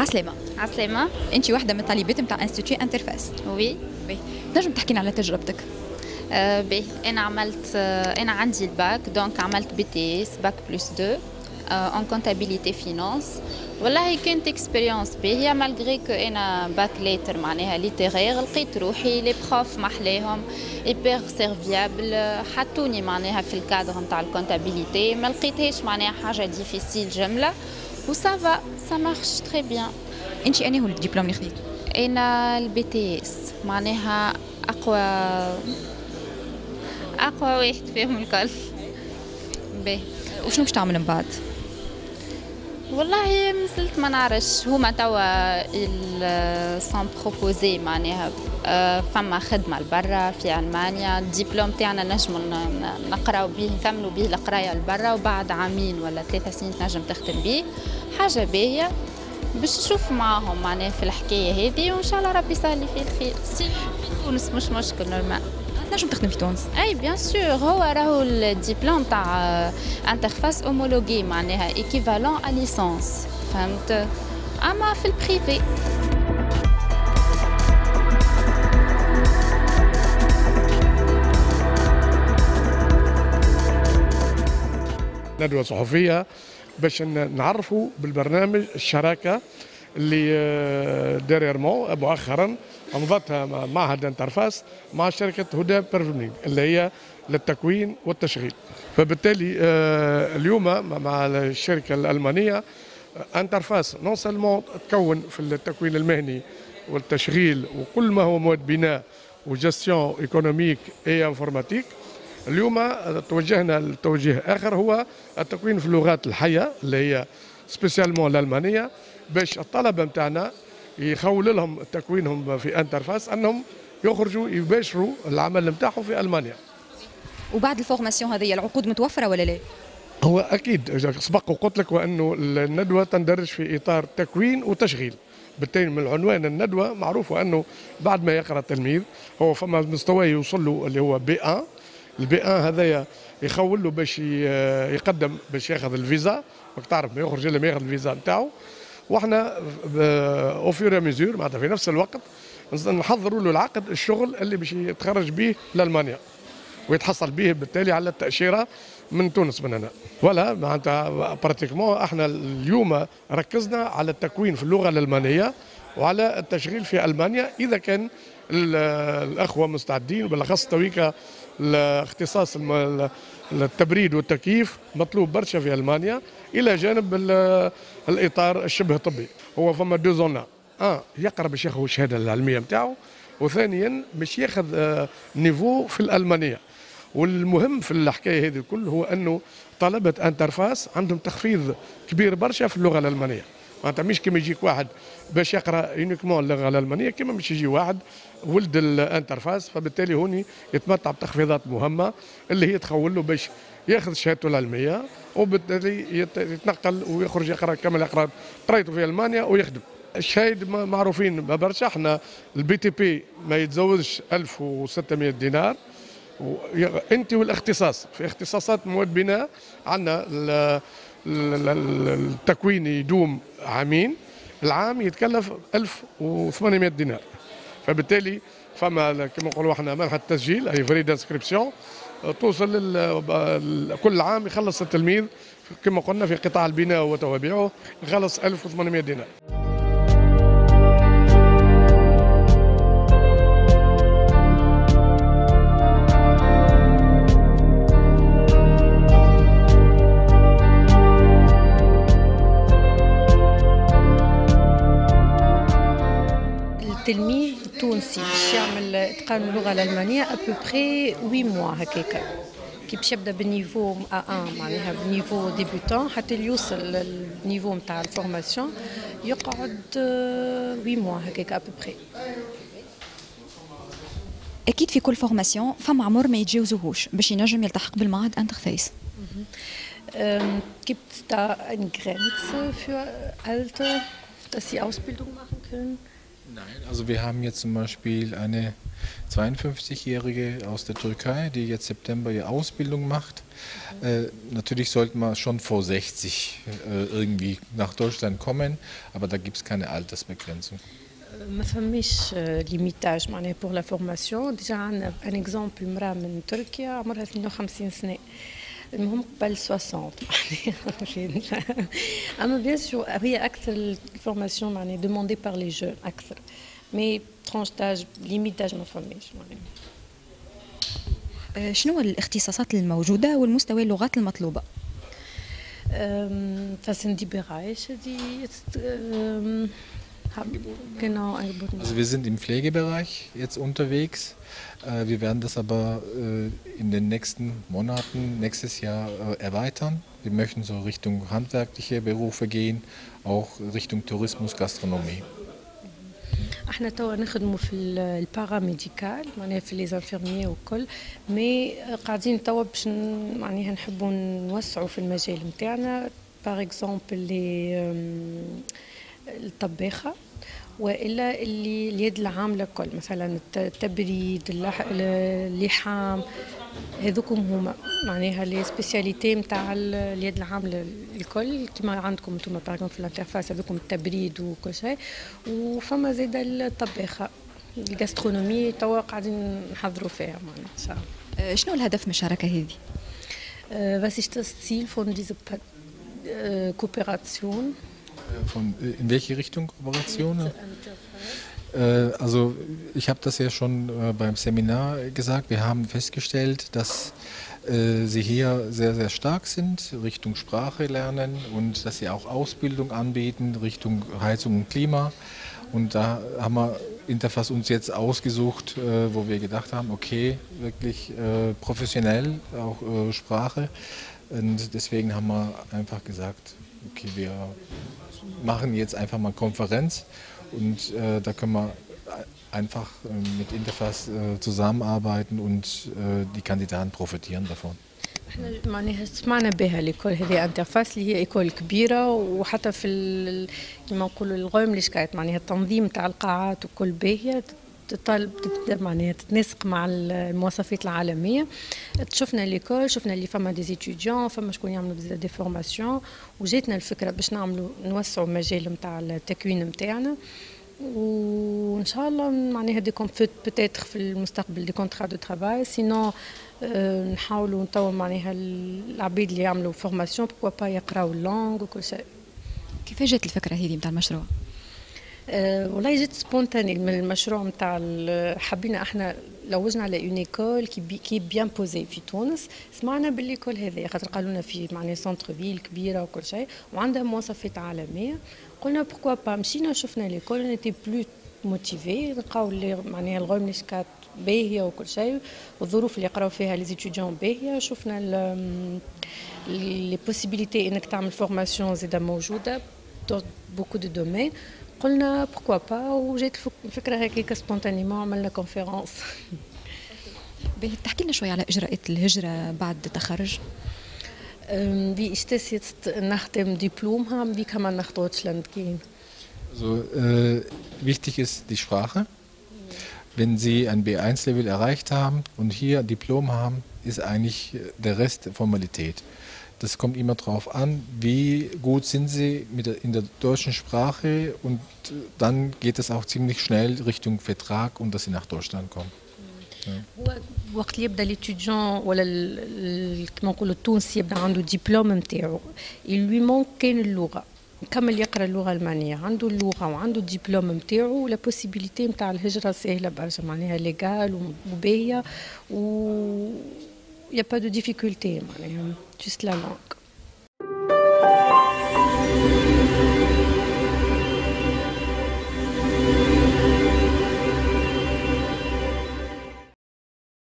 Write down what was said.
عسلامة. عسلامة. انت واحدة من الطالبات نتاع انستيتيو انترفاس. وي. تنجم تحكي لنا على تجربتك؟ باهي انا عندي الباك، دونك عملت بي تي اس باك بلس 2 اون كونتابيليتي فينانس. والله كانت اكسبيريونس باهيه مالغري كو انا باك ليتر معناها ليتيرير، لقيت روحي لي بروف محلاهم ايبر سيرفيابل، حطوني معناها في الكادر نتاع الكونتابيليتي، ما لقيتهاش معناها حاجه ديفيسيل جمله، وسافا سا مارش تري بيان. انت انهي هو الدبلوم اللي خديته؟ انا البي تي اس معناها اقوى واحد فيهم الكل. باهي وشنو باش تعمل من بعد؟ والله مازلت ما نعرفش، هما توا سون بروبوزي معناها فما خدمه لبرا في المانيا، الدبلوم تاعنا نجمو نقراو به نكملوا به القرايه لبرا، وبعد عامين ولا 3 سنين تنجم تخدم به، حاجه باهيه باش نشوف معاهم معناها في الحكايه هذه، وان شاء الله ربي يسهل فيه الخير. سي في تونس مش مشكل نورمال. تنجم تخدم في تونس؟ اي بيان سور، هو راهو الدبلوم تاع انترفاس اومولوجي معناها ايكيفالون ا ليسونس، فهمت؟ اما في البريفي. ندوة صحفية باش نعرفوا بالبرنامج الشراكة اللي ديريرمون مؤخرا أمضتها معهد انترفاس مع شركة هدى بيرفورمينغ اللي هي للتكوين والتشغيل. فبالتالي اليوم مع الشركة الألمانية انترفاس نون سلمون تكون في التكوين المهني والتشغيل وكل ما هو مواد بناء وجستيون ايكونوميك اي انفورماتيك. اليوم توجهنا لتوجيه آخر، هو التكوين في اللغات الحية اللي هي سبيسيالمون الألمانية، باش الطلبة متاعنا يخول لهم تكوينهم في انترفاس انهم يخرجوا يباشروا العمل نتاعهم في المانيا. وبعد الفورماسيون هذه العقود متوفره ولا لا؟ هو اكيد سبق وقلت لك وانه الندوه تندرج في اطار تكوين وتشغيل، بالتالي من العنوان الندوه معروف انه بعد ما يقرا التلميذ هو فما مستوى يوصل له اللي هو بي 1. البي 1 هذايا يخول له باش يقدم باش ياخذ الفيزا، راك تعرف ما يخرج الا ما ياخذ الفيزا نتاعو، واحنا اوفير ميزور معناتها في نفس الوقت نحضروا له العقد الشغل اللي باش يتخرج به لالمانيا ويتحصل به بالتالي على التاشيره من تونس من هنا. ولا معناتها براتيكمون احنا اليوم ركزنا على التكوين في اللغه الالمانيه وعلى التشغيل في المانيا اذا كان الاخوه مستعدين، بالاخص تويكا الاختصاص التبريد والتكييف مطلوب برشا في المانيا الى جانب الاطار الشبه طبي. هو فما دو زونا، يقرا باش ياخذ الشهاده العلميه نتاعو، وثانيا باش ياخذ نيفو في الالمانيه. والمهم في الحكايه هذه الكل هو انه طلبه انترفاس عندهم تخفيض كبير برشا في اللغه الالمانيه، معناتها مش كما يجيك واحد باش يقرا يونيكمون اللغه الالمانيه كما باش يجي واحد ولد الانترفاس، فبالتالي هوني يتمتع بتخفيضات مهمه اللي هي تخول له باش ياخذ شهادته العلميه، وبالتالي يتنقل ويخرج يقرا كما يقرا قرايته في المانيا ويخدم. الشهايد معروفين برشا، احنا البي تي بي ما يتزوجش 1600 دينار، انت والاختصاص في اختصاصات مواد بناء عندنا التكوين يدوم عامين، العام يتكلف 1800 دينار. فبالتالي فما كما نقولوا احنا منحه التسجيل اي فري دانسكريبسيون توصل كل عام يخلص التلميذ كما قلنا في قطاع البناء وتوابعه يخلص 1800 دينار. التلميذ التونسي باش يعمل اتقان اللغه الالمانيه ابوبري 8 موا هكاكا، كي باش يبدا بالنيفو A1 معناها بالنيفو ديبوتون حتى يوصل للنيفو نتاع الفورماسيون يقعد 8 موا هكاكا ابوبري. اكيد في كل فورماسيون فما عمر ما يتجاوزوهوش باش ينجم يلتحق بالمعهد انترفاس. Gibt es da eine Grenze für Alter, dass Sie Ausbildung machen können? Nein, also wir haben jetzt zum Beispiel eine 52-Jährige aus der Türkei, die jetzt September ihre Ausbildung macht. Natürlich sollte man schon vor 60 irgendwie nach Deutschland kommen, aber da gibt es keine Altersbegrenzung. ما فماش ليميتاج معناها بور لا فورماسيون. ديجا عندنا ان اكزومبل مراه من تركيا عمرها 52 سنه، المهم قبل 60 معناها. اما بيان سور هي اكثر الفورماسيون معناها دوموندي بار لي جون اكثر، مي ترونش تاج ليميتاج ما فماش معناها. شنو الاختصاصات الموجودة والمستوى اللغات المطلوبة؟ Das sind die Bereiche, die jetzt genau angeboten Also wir sind im Pflegebereich jetzt unterwegs. Wir werden das aber in den nächsten Monaten, nächstes Jahr erweitern. Wir möchten so Richtung handwerkliche Berufe gehen, auch Richtung Tourismus, Gastronomie. احنا توا نخدموا في الباراميديكال معناها في لي انفيرميي وكل، مي قاعدين توا باش معناها نحبوا نوسعوا في المجال نتاعنا. باغ اكزومبل لي الطباخه والا اللي اليد العامله كل، مثلا التبريد، اللحام، هذوكم هما معناها لي سبيسياليتي نتاع اليد العامله الكل كما عندكم انتم باغ في الانترفاس، هذوكم التبريد وكل شيء. وفما زيد الطباخه الجاسترونومي توا قاعدين نحضروا فيها معنا ان شاء الله. شنو الهدف من الشراكة هذه؟ Was ist das Ziel von dieser Kooperation? In welche Richtung Kooperationen? Also ich habe das ja schon beim Seminar gesagt, wir haben festgestellt, dass sie hier sehr, sehr stark sind, Richtung Sprache lernen und dass sie auch Ausbildung anbieten, Richtung Heizung und Klima. Und da haben wir Interface uns jetzt ausgesucht, wo wir gedacht haben, okay, wirklich professionell, auch Sprache. Und deswegen haben wir einfach gesagt, okay, wir machen jetzt einfach mal Konferenz und da können wir einfach mit Interface zusammenarbeiten und die Kandidaten profitieren davon. احنا معناها سمعنا بها ليكول هذه انترفاس اللي هي ايكول كبيره، وحتى في كما نقولوا الغوم ليشكايت معناها التنظيم تاع القاعات وكل باهيه تطالب معناها تتناسق مع المواصفات العالميه. شفنا ليكول، شفنا اللي فما دي ستوديون، فما شكون يعملوا دي فورماسيون، وجاتنا الفكره باش نعملوا نوسعوا المجال نتاع التكوين نتاعنا. وان شاء الله معناها دي بوتيتر في المستقبل دي كونترا دو ترافاي، سينو نحاولوا توا معناها العبيد اللي يعملوا فورماسيون بوركوا با يقراو اللونغ وكل شيء. كيف جات الفكرة هذه نتاع المشروع؟ والله جات سبونتاني من المشروع نتاع حبينا احنا لوجنا على اون ايكول كي بيان بوزي في تونس. سمعنا بالليكول هذه خاطر قالوا لنا في معناها سونتر فيل كبيره وكل شيء وعندها مواصفات عالميه. قلنا بوركوا با، مشينا شفنا ليكول نيتي بلو موتيفي، نلقاو اللي معناها الغوم ليشكات باهيه وكل شيء، والظروف اللي يقراو فيها لي ستوديون باهيه. شفنا لي بوسيبيليتي انك تعمل فورماسيون زاده موجوده بوكو دو دومين. قلنا بوركوا با، وجات الفكره هكاك سبونتانيمون عملنا كونفيرونس. تحكي لنا شوي على اجراءات الهجره بعد التخرج. Wie ist das jetzt nach dem Diplom haben? Wie kann man nach Deutschland gehen? Also wichtig ist die Sprache. Wenn Sie ein B1-Level erreicht haben und hier ein Diplom haben, ist eigentlich der Rest Formalität. Das kommt immer darauf an, wie gut sind Sie in der deutschen Sprache, und dann geht es auch ziemlich schnell Richtung Vertrag und dass Sie nach Deutschland kommen. هو وقت اللي يبدا ليتيديون ولا كما نقولوا التونسي يبدا عنده ديبلوم نتاعو اللي مون كاين اللغه، يكمل يقرا اللغه المانيه، عنده اللغه وعنده الدبلوم نتاعو، لا بوسيبيليتي نتاع الهجره سهله برشا معناها ليغال وباهيه و يا با دو ديفيكولتي معناها جوست لا لونغ.